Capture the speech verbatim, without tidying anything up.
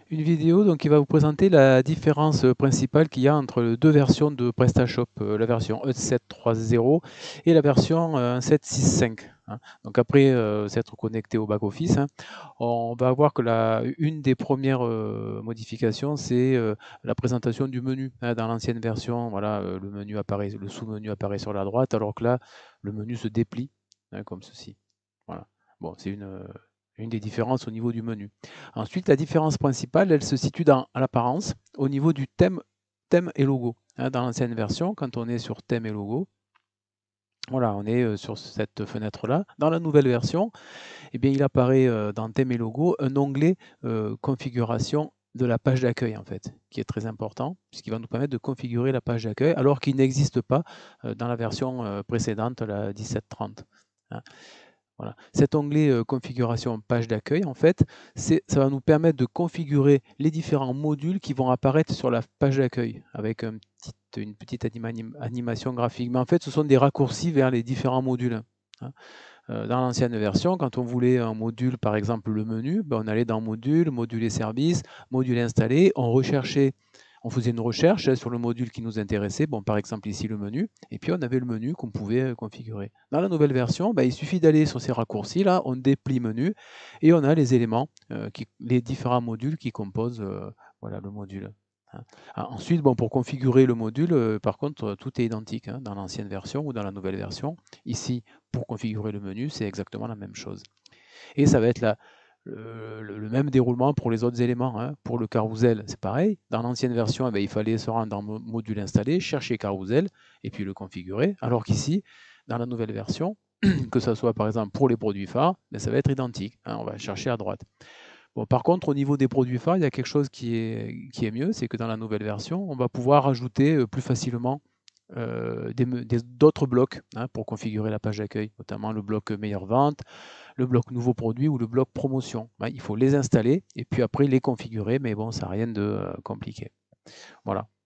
Une vidéo donc, qui va vous présenter la différence euh, principale qu'il y a entre les deux versions de PrestaShop, euh, la version un sept trois zéro et la version euh, un sept six cinq. Hein. Donc après euh, s'être connecté au back-office, hein, on va voir que la, une des premières euh, modifications, c'est euh, la présentation du menu. Hein. Dans l'ancienne version, voilà, euh, le menu apparaît, le sous-menu apparaît sur la droite, alors que là, le menu se déplie, hein, comme ceci. Voilà. Bon, c'est une, euh, une des différences au niveau du menu. Ensuite, la différence principale, elle se situe dans l'apparence, au niveau du thème, thème et logo. Hein, dans l'ancienne version, quand on est sur thème et logo, voilà, on est euh, sur cette fenêtre-là. Dans la nouvelle version, eh bien, il apparaît euh, dans thème et logo un onglet euh, configuration de la page d'accueil, en fait, qui est très important, puisqu'il va nous permettre de configurer la page d'accueil, alors qu'il n'existe pas euh, dans la version euh, précédente, la dix-sept trente. Hein. Voilà. Cet onglet euh, configuration page d'accueil, en fait, ça va nous permettre de configurer les différents modules qui vont apparaître sur la page d'accueil avec un petit, une petite anima animation graphique. Mais en fait, ce sont des raccourcis vers les différents modules. Hein. Euh, dans l'ancienne version, quand on voulait un module, par exemple le menu, ben on allait dans module, module et services, module installé, on recherchait, on faisait une recherche sur le module qui nous intéressait, bon, par exemple ici le menu, et puis on avait le menu qu'on pouvait euh, configurer. Dans la nouvelle version, ben, il suffit d'aller sur ces raccourcis là, on déplie menu et on a les éléments, euh, qui, les différents modules qui composent euh, voilà, le module. Hein. Ah, ensuite, bon, pour configurer le module, euh, par contre, tout est identique hein, dans l'ancienne version ou dans la nouvelle version. Ici, pour configurer le menu, c'est exactement la même chose. Et ça va être la, le, le, même déroulement pour les autres éléments. Hein. Pour le carousel, c'est pareil. Dans l'ancienne version, eh bien, il fallait se rendre dans module installé, chercher carousel et puis le configurer. Alors qu'ici, dans la nouvelle version, que ce soit par exemple pour les produits phares, ben, ça va être identique. Hein. On va chercher à droite. Bon, par contre, au niveau des produits phares, il y a quelque chose qui est, qui est mieux, c'est que dans la nouvelle version, on va pouvoir ajouter plus facilement euh, d'autres blocs hein, pour configurer la page d'accueil, notamment le bloc meilleure vente, le bloc nouveau produit ou le bloc promotion. Ben, il faut les installer et puis après les configurer, mais bon, ça n'a rien de euh, compliqué. Voilà.